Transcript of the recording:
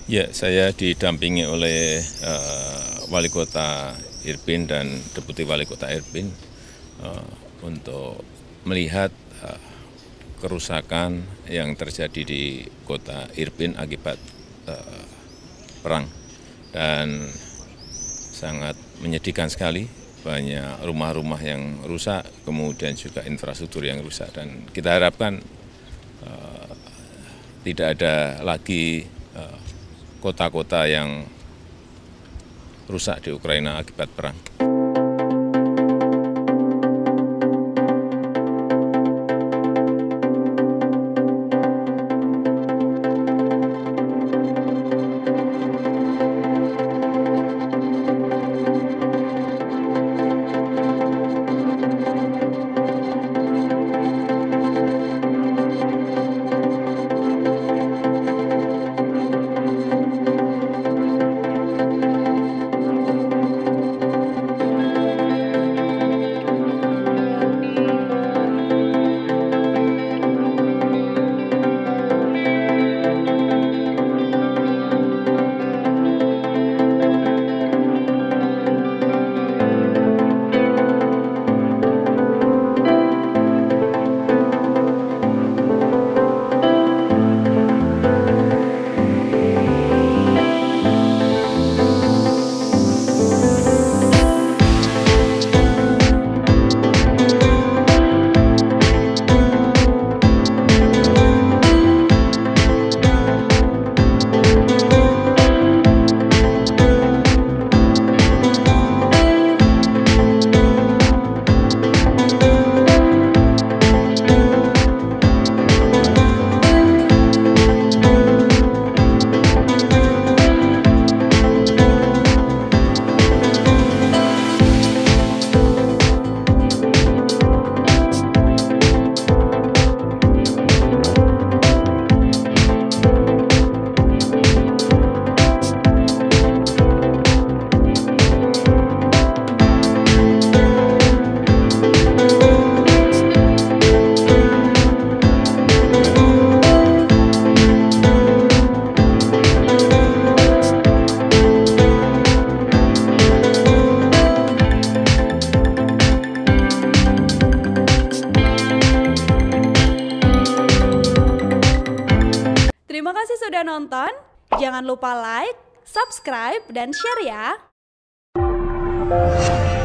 Ya, saya didampingi oleh Wali Kota Irpin dan Deputi Wali Kota Irpin untuk melihat kerusakan yang terjadi di Kota Irpin akibat perang. Dan sangat menyedihkan sekali, banyak rumah-rumah yang rusak, kemudian juga infrastruktur yang rusak. Dan kita harapkan tidak ada lagi kota-kota yang rusak di Ukraina akibat perang. Terima kasih sudah nonton. Jangan lupa like, subscribe, dan share ya.